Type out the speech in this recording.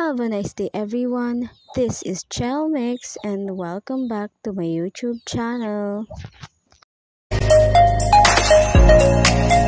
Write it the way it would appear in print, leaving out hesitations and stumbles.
Have a nice day, everyone. This is Chelmix, and welcome back to my YouTube channel.